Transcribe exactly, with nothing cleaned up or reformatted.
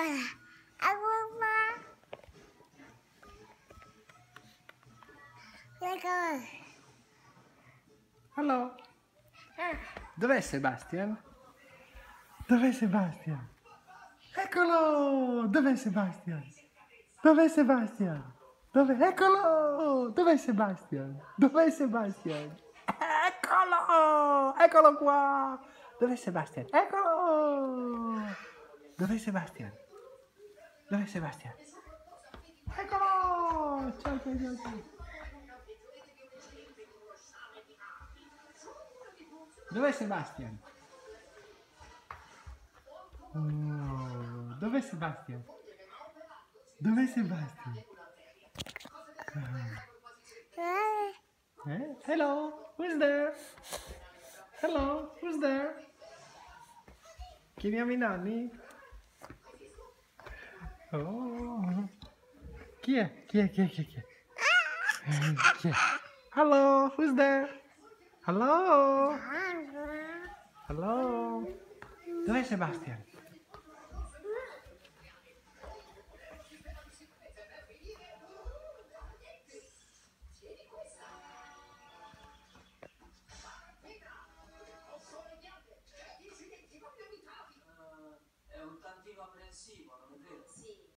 Allora, dov'è Sebastian? Dov'è Sebastian? Eccolo! Dov'è Sebastian? Dov'è Sebastian? Dov'è? Eccolo! Dov'è Sebastian? Dov'è Sebastian? Eccolo! Eccolo qua! Dov'è Sebastian? Eccolo! Dov'è Sebastian? Dov'è Sebastian? Eccolo! Ciao, ciao, ciao, ciao. Dov'è Sebastian? Oh, dov'è Sebastian? Dov'è Sebastian? Eh? Hello, who's there? Hello, who's there? Chiamiamo i nonni? Oh. Chi è? Chi è? Chi è? Chi è? Chi è? Eh, chi è? Hello, who's there? Hello? Hello? Dov'è Sebastian? È un tantino apprensivo, non è vero?